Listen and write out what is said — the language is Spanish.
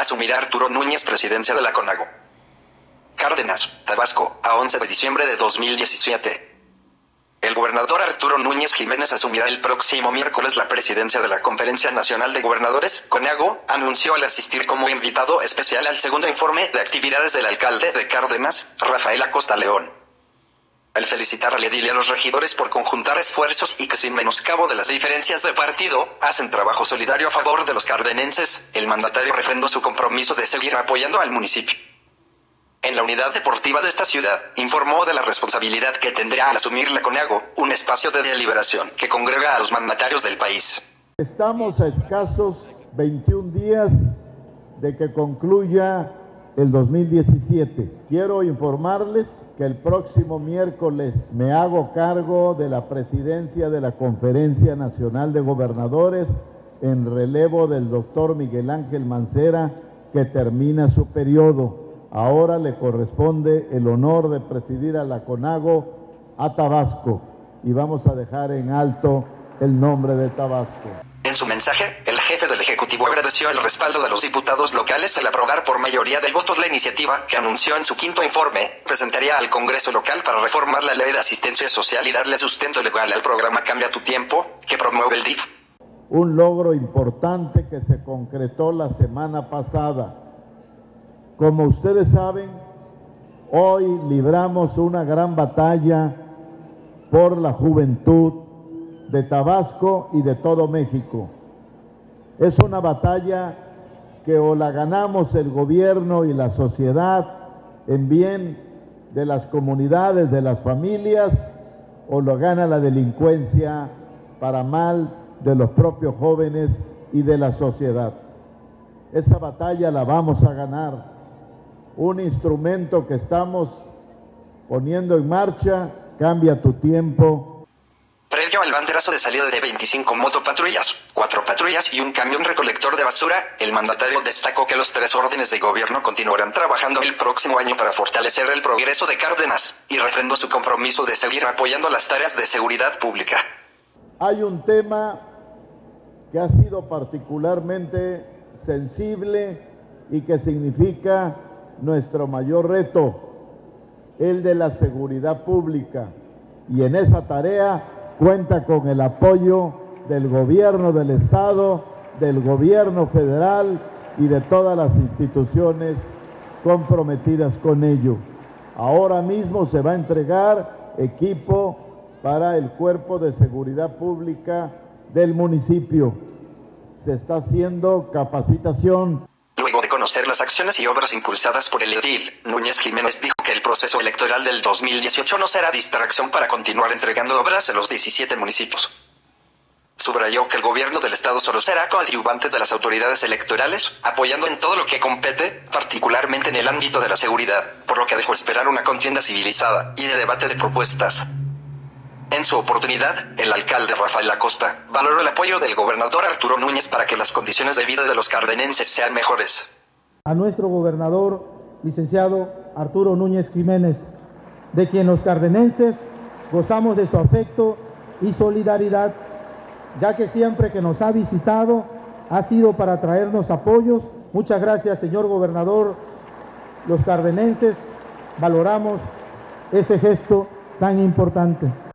asumirá Arturo Núñez presidencia de la CONAGO. Cárdenas, Tabasco, a 11 de diciembre de 2017. El gobernador Arturo Núñez Jiménez asumirá el próximo miércoles la presidencia de la Conferencia Nacional de Gobernadores, CONAGO, anunció al asistir como invitado especial al segundo informe de actividades del alcalde de Cárdenas, Rafael Acosta León. Al felicitar al edil y a los regidores por conjuntar esfuerzos y que sin menoscabo de las diferencias de partido, hacen trabajo solidario a favor de los cardenenses, el mandatario refrendó su compromiso de seguir apoyando al municipio. En la unidad deportiva de esta ciudad, informó de la responsabilidad que tendrá al asumir la CONAGO, un espacio de deliberación que congrega a los mandatarios del país. Estamos a escasos 21 días de que concluya el 2017. Quiero informarles que el próximo miércoles me hago cargo de la presidencia de la Conferencia Nacional de Gobernadores en relevo del doctor Miguel Ángel Mancera, que termina su periodo. Ahora le corresponde el honor de presidir a la CONAGO a Tabasco y vamos a dejar en alto el nombre de Tabasco. En su mensaje, el jefe del Ejecutivo agradeció el respaldo de los diputados locales al aprobar por mayoría de votos la iniciativa que anunció en su quinto informe, presentaría al Congreso local para reformar la Ley de Asistencia Social y darle sustento legal al programa Cambia tu Tiempo, que promueve el DIF. Un logro importante que se concretó la semana pasada. Como ustedes saben, hoy libramos una gran batalla por la juventud de Tabasco y de todo México. Es una batalla que o la ganamos el gobierno y la sociedad en bien de las comunidades, de las familias, o lo gana la delincuencia para mal de los propios jóvenes y de la sociedad. Esa batalla la vamos a ganar. Un instrumento que estamos poniendo en marcha, Cambia tu Tiempo. Previo al banderazo de salida de 25 motopatrullas, 4 patrullas y un camión recolector de basura, el mandatario destacó que los 3 órdenes de gobierno continuarán trabajando el próximo año para fortalecer el progreso de Cárdenas y refrendó su compromiso de seguir apoyando las tareas de seguridad pública. Hay un tema que ha sido particularmente sensible y que significa nuestro mayor reto, el de la seguridad pública, y en esa tarea cuenta con el apoyo del gobierno del Estado, del gobierno federal y de todas las instituciones comprometidas con ello. Ahora mismo se va a entregar equipo para el Cuerpo de Seguridad Pública del municipio. Se está haciendo capacitación. Luego de conocer las acciones y obras impulsadas por el edil, Núñez Jiménez dijo que el proceso electoral del 2018 no será distracción para continuar entregando obras en los 17 municipios. Subrayó que el gobierno del estado solo será coadyuvante de las autoridades electorales, apoyando en todo lo que compete, particularmente en el ámbito de la seguridad, por lo que dejó esperar una contienda civilizada y de debate de propuestas. En su oportunidad, el alcalde Rafael Acosta valoró el apoyo del gobernador Arturo Núñez para que las condiciones de vida de los cardenenses sean mejores. A nuestro gobernador, licenciado Arturo Núñez Jiménez, de quien los cardenenses gozamos de su afecto y solidaridad, ya que siempre que nos ha visitado ha sido para traernos apoyos. Muchas gracias, señor gobernador. Los cardenenses valoramos ese gesto tan importante.